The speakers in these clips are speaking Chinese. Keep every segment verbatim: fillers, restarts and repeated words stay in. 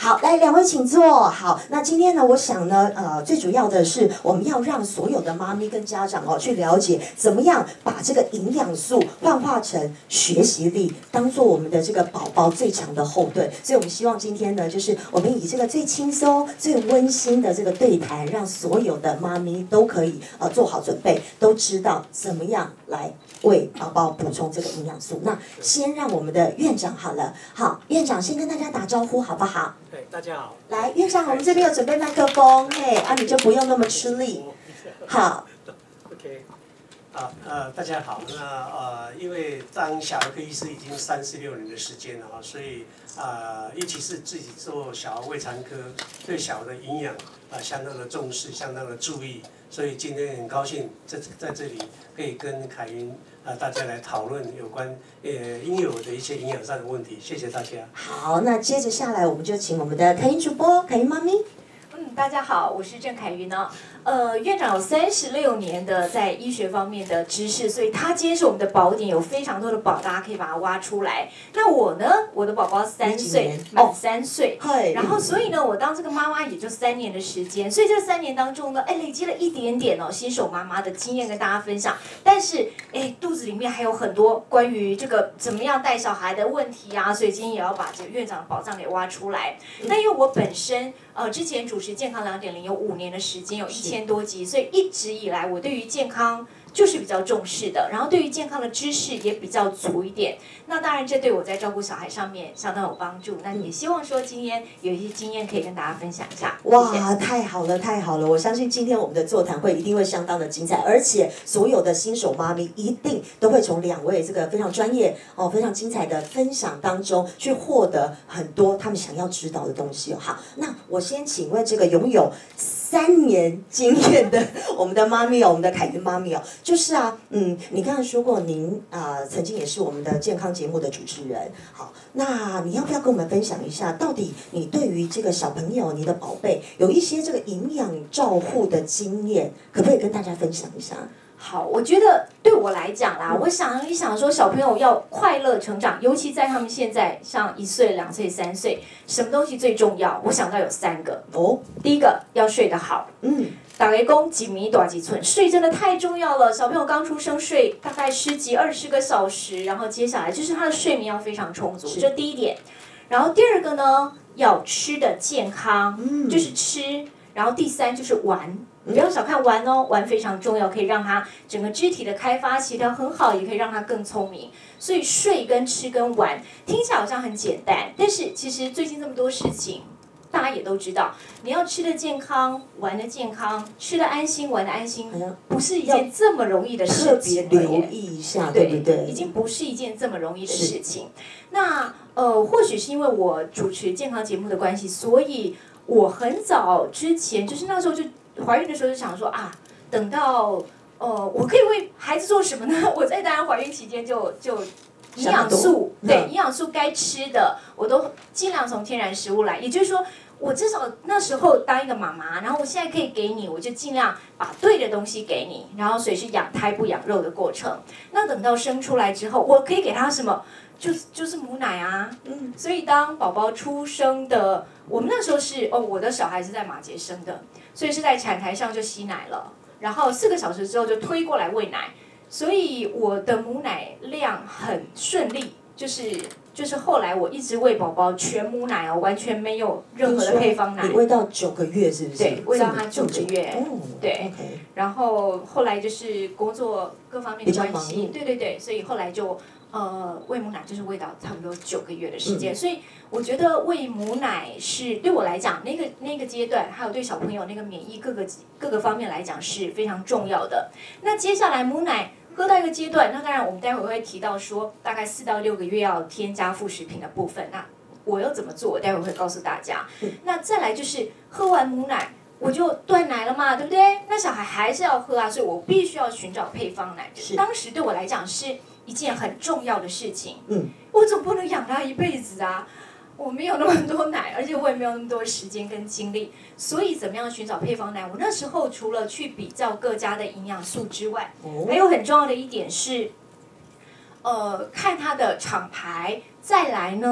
好，来两位请坐。好，那今天呢，我想呢，呃，最主要的是我们要让所有的妈咪跟家长哦，去了解怎么样把这个营养素幻化成学习力，当做我们的这个宝宝最强的后盾。所以我们希望今天呢，就是我们以这个最轻松、最温馨的这个对谈，让所有的妈咪都可以呃做好准备，都知道怎么样来为宝宝补充这个营养素。那先让我们的院长好了，好，院长先跟大家打招呼好不好？ 对，大家好。 来，院长，我们这边有准备麦克风，嘿，啊，你就不用那么吃力。好。 OK， 啊呃，大家好。那呃，因为当小儿科医师已经三十六年的时间了啊，所以啊、呃，尤其是自己做小儿胃肠科，对小儿的营养啊、呃、相当的重视，相当的注意。所以今天很高兴在在这里可以跟凯云啊、呃、大家来讨论有关呃婴幼儿的一些营养上的问题。谢谢大家。 好，那接着下来我们就请我们的凯云主播，凯云妈咪。 嗯，大家好，我是郑凯云呢。呃，院长有三十六年的在医学方面的知识，所以他今天是我们的宝典，有非常多的宝，大家可以把它挖出来。那我呢，我的宝宝三岁，满三岁，然后所以呢，我当这个妈妈也就三年的时间，所以这三年当中呢，哎，累积了一点点哦，新手妈妈的经验跟大家分享。但是，哎，肚子里面还有很多关于这个怎么样带小孩的问题啊，所以今天也要把这个院长的宝藏给挖出来。那因为我本身呃之前主持健康两点零有五年的时间，有一千多集，所以一直以来我对于健康就是比较重视的，然后对于健康的知识也比较足一点。那当然，这对我在照顾小孩上面相当有帮助。那也希望说今天有一些经验可以跟大家分享一下。 哇， 谢谢太好了，太好了！我相信今天我们的座谈会一定会相当的精彩，而且所有的新手妈咪一定都会从两位这个非常专业哦、非常精彩的分享当中去获得很多他们想要知道的东西。好，那我先请问这个拥有三年经验的我们的妈咪哦，我们的凯云妈咪哦，就是啊，嗯，你刚才说过您啊、呃、曾经也是我们的健康节目的主持人，好，那你要不要跟我们分享一下，到底你对于这个小朋友、你的宝贝有一些这个营养照护的经验，可不可以跟大家分享一下？ 好，我觉得对我来讲啦，我想一想说，小朋友要快乐成长，尤其在他们现在像一岁、两岁、三岁，什么东西最重要？我想到有三个哦。第一个要睡得好，嗯，打雷公几米短几寸，睡真的太重要了。小朋友刚出生睡大概十几、二十个小时，然后接下来就是他的睡眠要非常充足，这第一点。然后第二个呢，要吃的健康，嗯，就是吃。然后第三就是玩。不要小看玩哦，玩非常重要，可以让他整个肢体的开发协调很好，也可以让他更聪明。所以睡跟吃跟玩听起来好像很简单，但是其实最近这么多事情，大家也都知道，你要吃的健康，玩的健康，吃的安心，玩的安心，不是一件这么容易的事情。 特别留意一下，对不对？ 已经不是一件这么容易的事情。那呃，或许是因为我主持健康节目的关系，所以我很早之前就是那时候就。怀孕的时候就想说啊，等到呃，我可以为孩子做什么呢？我在当然怀孕期间就就营养素，对营养素该吃的，我都尽量从天然食物来。也就是说，我至少那时候当一个妈妈，然后我现在可以给你，我就尽量把对的东西给你，然后所以是养胎不养肉的过程。那等到生出来之后，我可以给他什么？就就是母奶啊，嗯，所以当宝宝出生的，我们那时候是哦，我的小孩是在马偕生的，所以是在产台上就吸奶了，然后四个小时之后就推过来喂奶，所以我的母奶量很顺利，就是就是后来我一直喂宝宝全母奶哦，完全没有任何的配方奶。 你喂到九个月是不是？ 对，喂到他九个月。 哦， 对。Okay. 然后后来就是工作各方面的关系，对对对，所以后来就。呃，喂母奶就是喂到差不多九个月的时间，嗯、所以我觉得喂母奶是对我来讲，那个那个阶段，还有对小朋友那个免疫各个各个方面来讲是非常重要的。那接下来母奶喝到一个阶段，那当然我们待会会提到说，大概四到六个月要添加副食品的部分，那我要怎么做，我待会会告诉大家。嗯、那再来就是喝完母奶。我就断奶了嘛，对不对？那小孩还是要喝啊，所以我必须要寻找配方奶。当时对我来讲是一件很重要的事情。嗯，我总不能养他一辈子啊，我没有那么多奶，而且我也没有那么多时间跟精力。所以怎么样寻找配方奶？我那时候除了去比较各家的营养素之外，哦、还有很重要的一点是，呃，看它的厂牌。再来呢，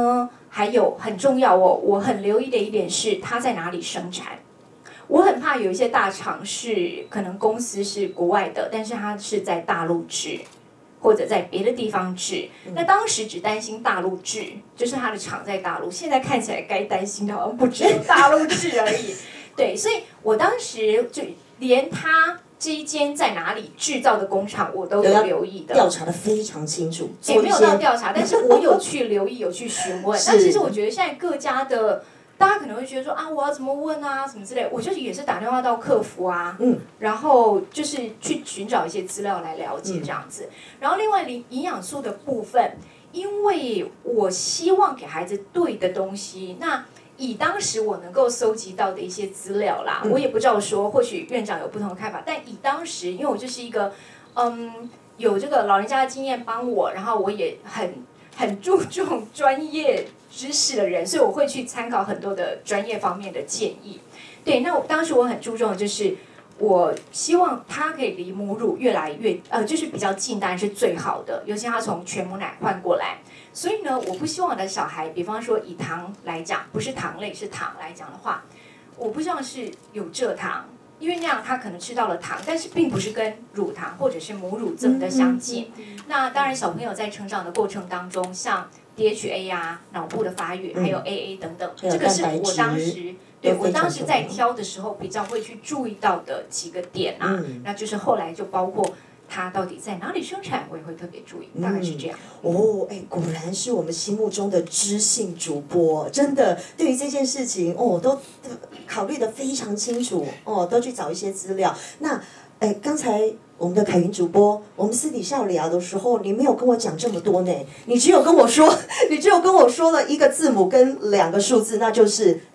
还有很重要哦，我很留意的一点是它在哪里生产。我很怕有一些大厂是可能公司是国外的，但是它是在大陆制，或者在别的地方制。那当时只担心大陆制，就是它的厂在大陆。现在看起来该担心的好像不只有大陆制而已。对，所以我当时就连它这一间在哪里制造的工厂，我都有留意的， 调查的非常清楚。 也没有到调查，但是我有去留意，有去询问。那其实我觉得现在各家的，大家可能会觉得说啊，我要怎么问啊，什么之类的，我就是也是打电话到客服啊，嗯，然后就是去寻找一些资料来了解这样子。嗯、然后另外营营养素的部分，因为我希望给孩子对的东西，那。以当时我能够搜集到的一些资料啦，嗯、我也不知道说，或许院长有不同的看法，但以当时，因为我就是一个，嗯，有这个老人家的经验帮我，然后我也很很注重专业知识的人，所以我会去参考很多的专业方面的建议。对，那我当时我很注重的就是，我希望他可以离母乳越来越，呃，就是比较近，当然是最好的，尤其他从全母奶换过来。所以呢，我不希望我的小孩，比方说以糖来讲，不是糖类是糖来讲的话，我不希望是有蔗糖，因为那样他可能吃到了糖，但是并不是跟乳糖或者是母乳这么的相近。嗯嗯嗯、那当然，小朋友在成长的过程当中，像 D H A 啊、脑部的发育，还有 A A 等等， 嗯、 这个是我当时对我当时在挑的时候比较会去注意到的几个点啊，嗯、那就是后来就包括。它到底在哪里生产，我也会特别注意，大概是这样。 嗯、哦，哎，果然是我们心目中的知性主播，真的对于这件事情哦，都考虑得非常清楚哦，都去找一些资料。那哎，刚才我们的凯云主播，我们私底下聊的时候，你没有跟我讲这么多呢，你只有跟我说，你只有跟我说了一个字母跟两个数字，那就是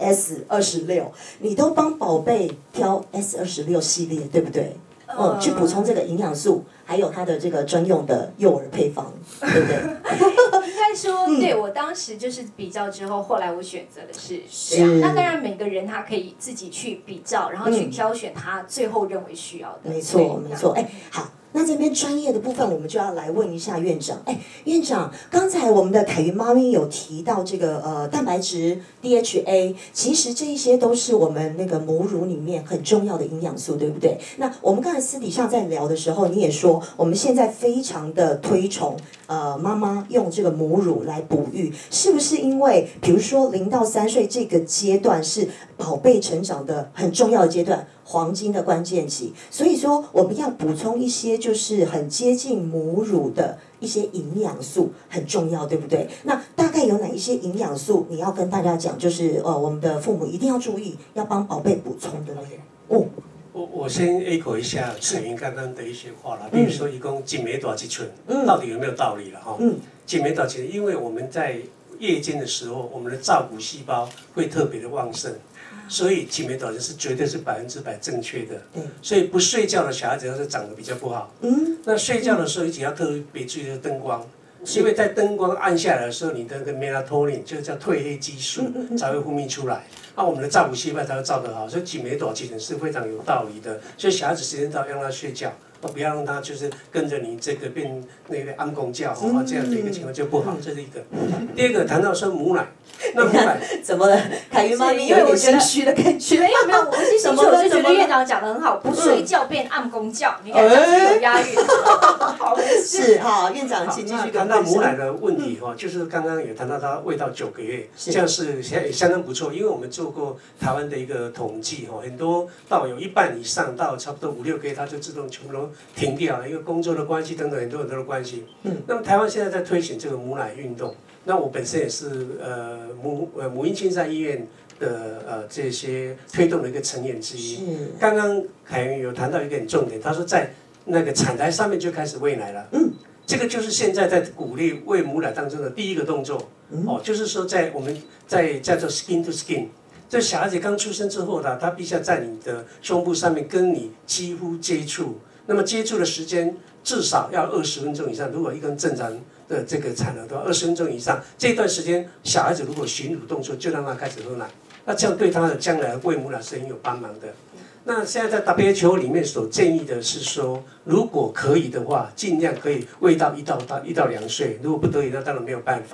S 二十六，你都帮宝贝挑 S 二十六系列，对不对？嗯，去补充这个营养素，还有它的这个专用的幼儿配方，对不对？ 应该说，嗯、对我当时就是比较之后，后来我选择的是这样。那当然，每个人他可以自己去比较，然后去挑选他最后认为需要的。 嗯、没错，没错。哎，好。那这边专业的部分，我们就要来问一下院长。哎，院长，刚才我们的凯云妈咪有提到这个呃蛋白质 D H A， 其实这一些都是我们那个母乳里面很重要的营养素，对不对？那我们刚才私底下在聊的时候，你也说我们现在非常的推崇呃妈妈用这个母乳来哺育，是不是因为比如说零到三岁这个阶段是宝贝成长的很重要的阶段？黄金的关键期，所以说我们要补充一些就是很接近母乳的一些营养素，很重要，对不对？那大概有哪一些营养素你要跟大家讲，就是呃我们的父母一定要注意，要帮宝贝补充的呢？哦， 我我先 echo 一下彩云刚刚的一些话啦，比如说一共几枚多几寸，嗯、到底有没有道理了哈？嗯，几枚多几寸，因为我们在夜间的时候，我们的造骨细胞会特别的旺盛。所以体酶导致是绝对是百分之百正确的，嗯、所以不睡觉的小孩子要是长得比较不好，嗯、那睡觉的时候一定要特别注意的灯光，因为在灯光暗下来的时候，你的那个 melatonin 就是叫褪黑激素才会分泌出来，那我们的造骨细胞才会造得好，所以体酶导其实是非常有道理的，所以小孩子时间到让他睡觉。不要让他就是跟着你这个变那个安公教哦，这样的一个情况就不好，这是一个。第二个谈到说母奶，那母奶怎么了？凯云妈咪有点心虚的感觉。 没有没有，我是心虚，我是觉得院长讲得很好，不睡觉变安公教，你看这样有押韵。好， 是哈，院长请继续。 谈到母奶的问题哈，就是刚刚也谈到它喂到九个月，这样是相相当不错，因为我们做过台湾的一个统计哈，很多到有一半以上到差不多五六个月，它就自动全部都停掉了，因为工作的关系等等很多很多的关系。嗯，那么台湾现在在推行这个母奶运动，那我本身也是呃母呃母婴亲善医院的呃这些推动的一个成员之一。刚刚凯云有谈到一个很重点，他说在那个产台上面就开始喂奶了。嗯，这个就是现在在鼓励喂母奶当中的第一个动作。嗯、哦，就是说在我们在叫做 skin to skin。这小孩子刚出生之后呢，他必须要在你的胸部上面跟你几乎接触。那么接触的时间至少要二十分钟以上，如果一根正常的这个产儿的话，二十分钟以上，这段时间小孩子如果寻乳动作，就让他开始喝奶，那这样对他的将来喂母奶是很有帮忙的。那现在在 W H O 里面所建议的是说，如果可以的话，尽量可以喂到一到到一到两岁，如果不得已，那当然没有办法。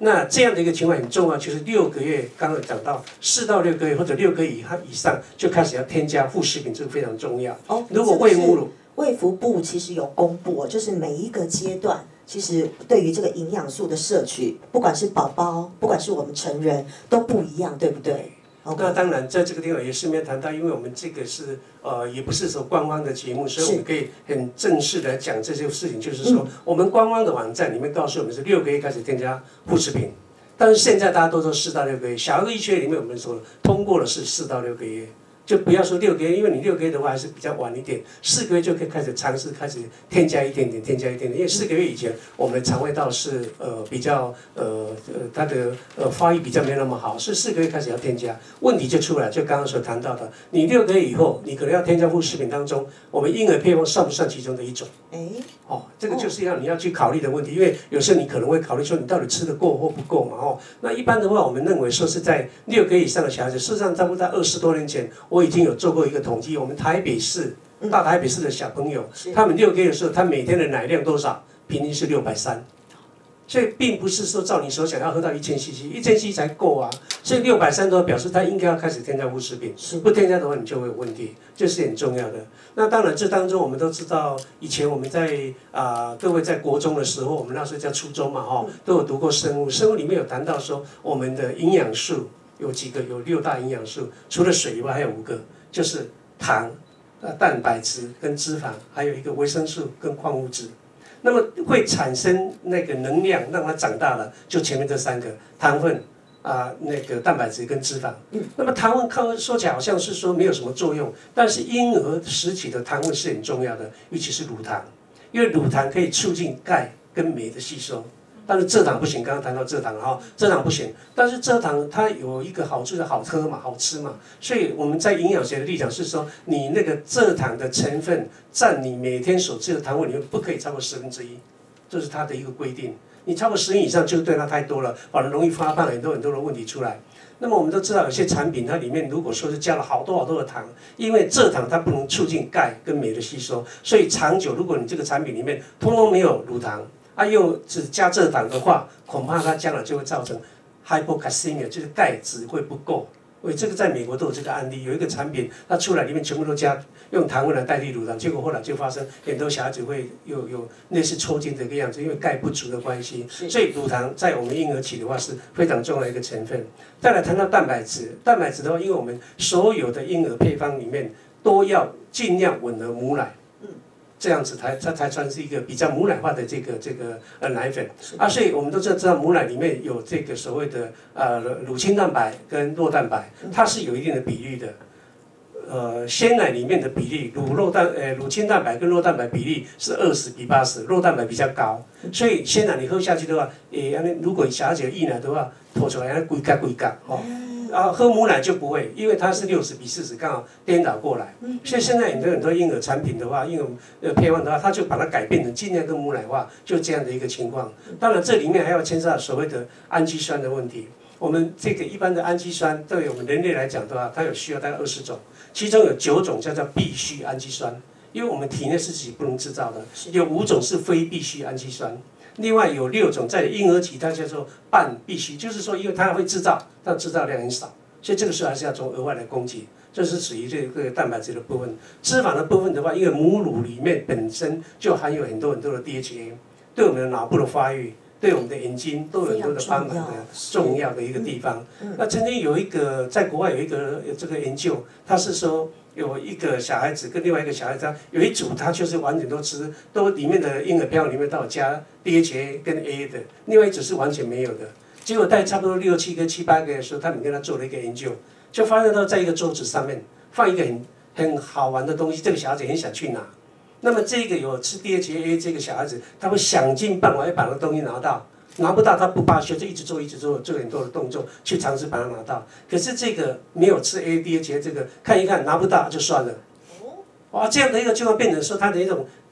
那这样的一个情况很重要，就是六个月，刚刚讲到四到六个月或者六个月以以上就开始要添加副食品，这个非常重要。 哦， 如果喂母乳， 卫福部其实有公布，就是每一个阶段。其实对于这个营养素的摄取，不管是宝宝，不管是我们成人，都不一样，对不对？ Okay. 那当然，在这个地方也顺便谈到，因为我们这个是呃，也不是说官方的节目，所以我们可以很正式的讲这些事情。就是说，嗯、我们官方的网站里面告诉我们是六个月开始添加副食品，但是现在大家都说四到六个月。小儿科医学里面我们说通过的是四到六个月。就不要说六个月，因为你六个月的话还是比较晚一点，四个月就可以开始尝试开始添加一点点，添加一点点。因为四个月以前我们的肠胃道是呃比较呃呃它的呃发育比较没那么好，是四个月开始要添加，问题就出来，就刚刚所谈到的，你六个月以后你可能要添加副食品当中，我们婴儿配方算不算其中的一种？哎，哦，这个就是要你要去考虑的问题，因为有时候你可能会考虑说你到底吃得够或不够嘛，哦，那一般的话我们认为说是在六个月以上的小孩子，事实上差不多在二十多年前。我已经有做过一个统计，我们台北市大台北市的小朋友，他们六个月的时候，他每天的奶量多少？平均是六百三，所以并不是说照你所想要喝到一千 C C， 一千 C C 才够啊。所以六百三都表示他应该要开始添加副食品，不添加的话你就会有问题，这是很重要的。那当然，这当中我们都知道，以前我们在啊、呃、各位在国中的时候，我们那时候叫初中嘛，哈、哦，都有读过生物，生物里面有谈到说我们的营养素。有几个有六大营养素，除了水以外还有五个，就是糖、呃蛋白质跟脂肪，还有一个维生素跟矿物质。那么会产生那个能量让它长大了，就前面这三个糖分啊、呃、那个蛋白质跟脂肪。嗯。那么糖分看说起来好像是说没有什么作用，但是婴儿时期的糖分是很重要的，尤其是乳糖，因为乳糖可以促进钙跟镁的吸收。但是蔗糖不行，刚刚谈到蔗糖哈，蔗糖不行。但是蔗糖它有一个好处，是好喝嘛，好吃嘛。所以我们在营养学的立场是说，你那个蔗糖的成分占你每天所吃的糖分里面不可以超过十分之一，这是它的一个规定。你超过十以上就对它太多了，反而容易发胖，很多很多的问题出来。那么我们都知道，有些产品它里面如果说是加了好多好多的糖，因为蔗糖它不能促进钙跟镁的吸收，所以长久如果你这个产品里面通通没有乳糖。啊，又只加蔗糖的话，恐怕它将来就会造成 hypocalcemia， 就是钙质会不够。因为这个在美国都有这个案例，有一个产品它出来里面全部都加用糖分来代替乳糖，结果后来就发生很多小孩子会有有类似抽筋的一个样子，因为钙不足的关系。所以乳糖在我们婴儿期的话是非常重要的一个成分。再来谈到蛋白质，蛋白质的话，因为我们所有的婴儿配方里面都要尽量吻合母奶。这样子才它才算是一个比较母奶化的这个这个呃奶粉啊，所以我们都知道知道母奶里面有这个所谓的呃乳清蛋白跟酪蛋白，它是有一定的比例的。呃，鲜奶里面的比例，乳酪蛋呃乳清蛋白跟酪蛋白比例是二十比八十，酪蛋白比较高，所以鲜奶你喝下去的话，诶，如果小孩子有溢奶的话，吐出来要规格规格哦。啊，喝母奶就不会，因为它是六十比四十，刚好颠倒过来。所以现在很多很多婴儿产品的话，婴儿呃配方的话，它就把它改变成尽量跟母奶化，就这样的一个情况。当然，这里面还要牵涉到所谓的氨基酸的问题。我们这个一般的氨基酸，对我们人类来讲的话，它有需要大概二十种，其中有九种叫做必需氨基酸，因为我们体内是自己不能制造的，有五种是非必需氨基酸。另外有六种在婴儿期，它叫做半必须，就是说，因为它会制造，但制造量很少，所以这个时候还是要从额外来供给。这是属于这个蛋白质的部分。脂肪的部分的话，因为母乳里面本身就含有很多很多的 D H A， 对我们的脑部的发育，对我们的眼睛都有很多的帮忙的重要的一个地方。那曾经有一个在国外有一个这个研究，他是说。有一个小孩子跟另外一个小孩子，有一组他就是完全都吃，都里面的婴儿配方里面都有加 D H A 跟 A 的，另外一组是完全没有的。结果在差不多六七个、七八个的时候，他们跟他做了一个研究，就发现到在一个桌子上面放一个很很好玩的东西，这个小孩子很想去拿。那么这个有吃 D H A 这个小孩子，他会想尽办法要把那个东西拿到。拿不到他不罢休，就一直做一直做，做很多的动作去尝试把它拿到。可是这个没有吃 A D H A 这个看一看拿不到就算了。哇，这样的一个情况变成说他的一种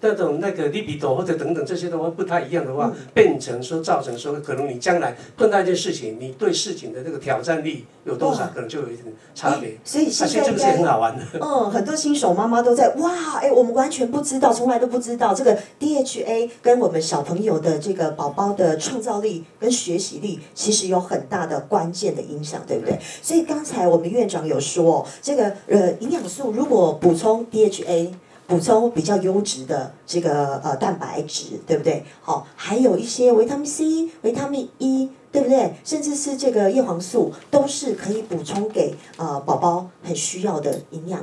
那种那个利比多或者等等这些的话不太一样的话， 嗯、 变成说造成说可能你将来碰到一件事情，你对事情的这个挑战力有多少，可能就有一点差别。 所以现在这个是很好玩的。 嗯，很多新手妈妈都在哇，哎，我们完全不知道，从来都不知道这个 D H A 跟我们小朋友的这个宝宝的创造力跟学习力，其实有很大的关键的影响，对不对？所以刚才我们院长有说，这个呃营养素如果补充 D H A。补充比较优质的这个呃蛋白质，对不对？好，还有一些维他命 C、维他命 E， 对不对？甚至是这个叶黄素，都是可以补充给呃宝宝很需要的营养。